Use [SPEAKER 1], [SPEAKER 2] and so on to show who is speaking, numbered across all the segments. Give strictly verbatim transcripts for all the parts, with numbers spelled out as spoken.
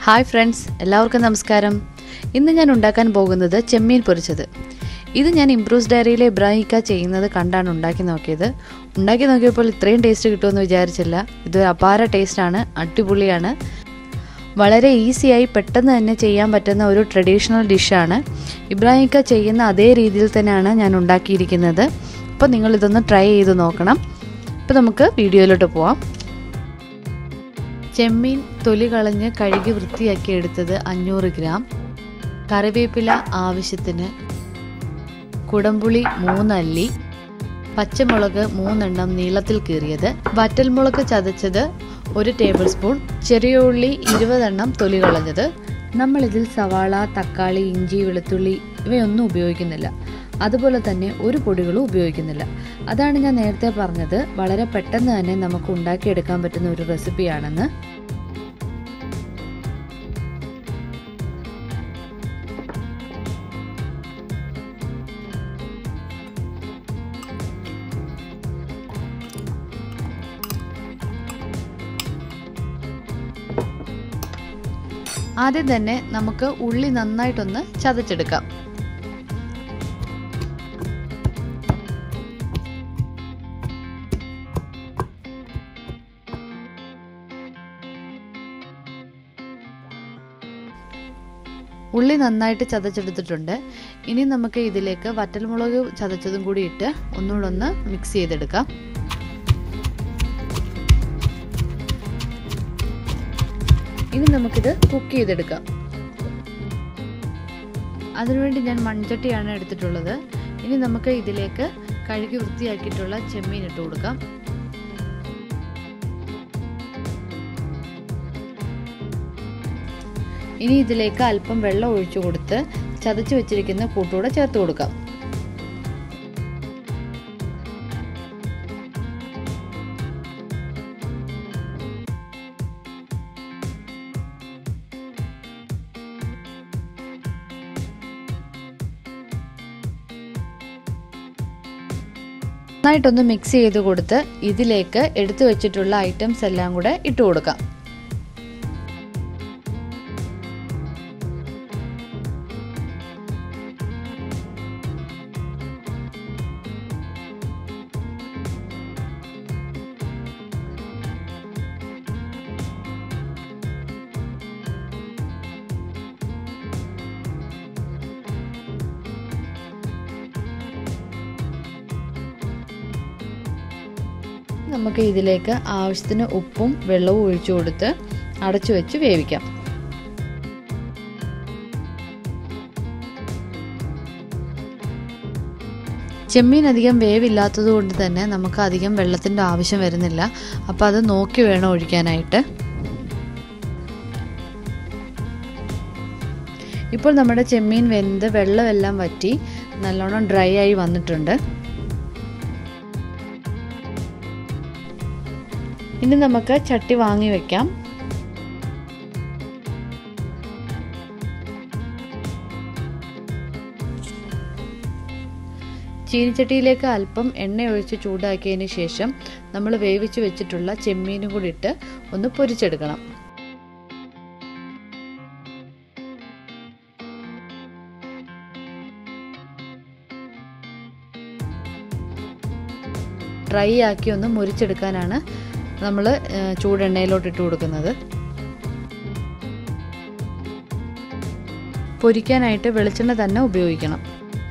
[SPEAKER 1] Hi friends, എല്ലാവർക്കും നമസ്കാരം. ഇന്ന് ഞാൻ ഉണ്ടാക്കാൻ പോകുന്നത് ചെമ്മീൻ പൊരിച്ചത്. ഇത് ഞാൻ ഇംപ്രൂവ്സ് ഡയറിയിലെ ഇബ്രാഹിക്ക ചെയ്യുന്നത് കണ്ടാണ് ഉണ്ടാക്കി നോക്കിയത്. ഉണ്ടാക്കി നോക്കിയപ്പോൾ ഇത്രയും ടേസ്റ്റ് കിട്ടുമെന്ന് വിചാരിച്ചില്ല. ഇതൊരു അപാര ടേസ്റ്റാണ്, അടിപൊളിയാണ്. വളരെ ഈസിയായി പെട്ടെന്ന് തന്നെ ചെയ്യാൻ പറ്റുന്ന ഒരു ട്രഡീഷണൽ ഡിഷാണ്. ഇബ്രാഹിക്ക ചെയ്യുന്ന അതേ രീതിയിൽ തന്നെയാണ് ഞാൻ ഉണ്ടാക്കിയിരിക്കുന്നത്. അപ്പോൾ നിങ്ങളിതൊന്ന് ട്രൈ ചെയ്ത് നോക്കണം. അപ്പോൾ നമുക്ക് വീഡിയോയിലോട്ട് പോവാം. ചെമ്മീൻ തൊലി കളഞ്ഞ് കഴുകി വൃത്തിയാക്കി എടുത്തത് അഞ്ഞൂറ് ഗ്രാം, കറിവേപ്പില ആവശ്യത്തിന്, കുടംപുളി മൂന്നല്ലി, പച്ചമുളക് മൂന്നെണ്ണം നീളത്തിൽ കീറിയത്, വറ്റൽമുളക് ചതച്ചത് ഒരു ടേബിൾ സ്പൂൺ, ചെറിയ ഉള്ളി ഇരുപതെണ്ണം തൊലി കളഞ്ഞത്. നമ്മളിതിൽ സവാള, തക്കാളി, ഇഞ്ചി, വെളുത്തുള്ളി ഇവയൊന്നും ഉപയോഗിക്കുന്നില്ല. അതുപോലെ തന്നെ ഒരു പൊടികളും ഉപയോഗിക്കുന്നില്ല. അതാണ് ഞാൻ നേരത്തെ പറഞ്ഞത്, വളരെ പെട്ടെന്ന് തന്നെ നമുക്ക് ഉണ്ടാക്കിയെടുക്കാൻ പറ്റുന്ന ഒരു റെസിപ്പിയാണെന്ന്. ആദ്യം തന്നെ നമുക്ക് ഉള്ളി നന്നായിട്ടൊന്ന് ചതച്ചെടുക്കാം. ഉള്ളി നന്നായിട്ട് ചതച്ചെടുത്തിട്ടുണ്ട്. ഇനി നമുക്ക് ഇതിലേക്ക് വറ്റൽമുളക് ചതച്ചതും കൂടി ഇട്ട് ഒന്നുകൂടെ ഒന്ന് മിക്സ് ചെയ്തെടുക്കാം. ഇനി നമുക്കിത് കുക്ക് ചെയ്തെടുക്കാം. അതിനുവേണ്ടി ഞാൻ മൺചട്ടിയാണ് എടുത്തിട്ടുള്ളത്. ഇനി നമുക്ക് ഇതിലേക്ക് കഴുകി വൃത്തിയാക്കിയിട്ടുള്ള ചെമ്മീൻ ഇട്ട് കൊടുക്കാം. ഇനി ഇതിലേക്ക് അല്പം വെള്ളം ഒഴിച്ചു കൊടുത്ത് ചതച്ച് വെച്ചിരിക്കുന്ന കൂട്ടൂടെ ചേർത്ത് കൊടുക്കാം. നന്നായിട്ടൊന്ന് മിക്സ് ചെയ്ത് കൊടുത്ത് ഇതിലേക്ക് എടുത്തു വെച്ചിട്ടുള്ള ഐറ്റംസ് എല്ലാം കൂടെ ഇട്ട് കൊടുക്കാം. നമുക്ക് ഇതിലേക്ക് ആവശ്യത്തിന് ഉപ്പും വെള്ളവും ഒഴിച്ചു കൊടുത്ത് അടച്ചു വെച്ച് വേവിക്കാം. ചെമ്മീൻ അധികം വേവില്ലാത്തത് കൊണ്ട് തന്നെ നമുക്ക് അധികം വെള്ളത്തിൻ്റെ ആവശ്യം വരുന്നില്ല. അപ്പോൾ അത് നോക്കി വേണം ഒഴിക്കാനായിട്ട്. ഇപ്പോൾ നമ്മുടെ ചെമ്മീൻ വെന്ത് വെള്ളമെല്ലാം വറ്റി നല്ലോണം ഡ്രൈ ആയി വന്നിട്ടുണ്ട്. ഇനി നമുക്ക് ചട്ടി വാങ്ങി വെക്കാം. ചീനിച്ചട്ടിയിലേക്ക് അല്പം എണ്ണ ഒഴിച്ച് ചൂടാക്കിയതിന് ശേഷം നമ്മൾ വേവിച്ച് വെച്ചിട്ടുള്ള ചെമ്മീനും കൂടി ഇട്ട് ഒന്ന് പൊരിച്ചെടുക്കണം. ഡ്രൈ ആക്കി ഒന്ന് മുരിച്ചെടുക്കാനാണ് നമ്മൾ ചൂടെണ്ണയിലോട്ട് ഇട്ട് കൊടുക്കുന്നത്. പൊരിക്കാനായിട്ട് വെളിച്ചെണ്ണ തന്നെ ഉപയോഗിക്കണം.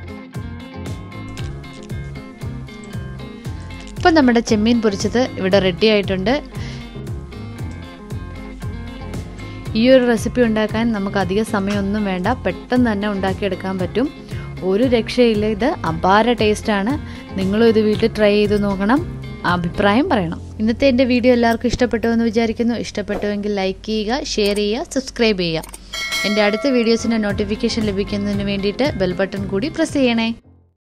[SPEAKER 1] ഇപ്പം നമ്മുടെ ചെമ്മീൻ പൊരിച്ചത് ഇവിടെ റെഡി ആയിട്ടുണ്ട്. ഈ ഒരു റെസിപ്പി ഉണ്ടാക്കാൻ നമുക്ക് അധിക സമയമൊന്നും വേണ്ട, പെട്ടെന്ന് തന്നെ ഉണ്ടാക്കിയെടുക്കാൻ പറ്റും. ഒരു രക്ഷയില്ല, ഇത് അപാര ടേസ്റ്റാണ്. നിങ്ങളും ഇത് വീട്ടിൽ ട്രൈ ചെയ്ത് നോക്കണം, അഭിപ്രായം പറയണം. ഇന്നത്തെ എൻ്റെ വീഡിയോ എല്ലാവർക്കും ഇഷ്ടപ്പെട്ടു എന്ന് വിചാരിക്കുന്നു. ഇഷ്ടപ്പെട്ടുവെങ്കിൽ ലൈക്ക് ചെയ്യുക, ഷെയർ ചെയ്യുക, സബ്സ്ക്രൈബ് ചെയ്യുക. എൻ്റെ അടുത്ത വീഡിയോസിൻ്റെ നോട്ടിഫിക്കേഷൻ ലഭിക്കുന്നതിന് വേണ്ടിയിട്ട് ബെൽ ബട്ടൺ കൂടി പ്രസ് ചെയ്യണേ.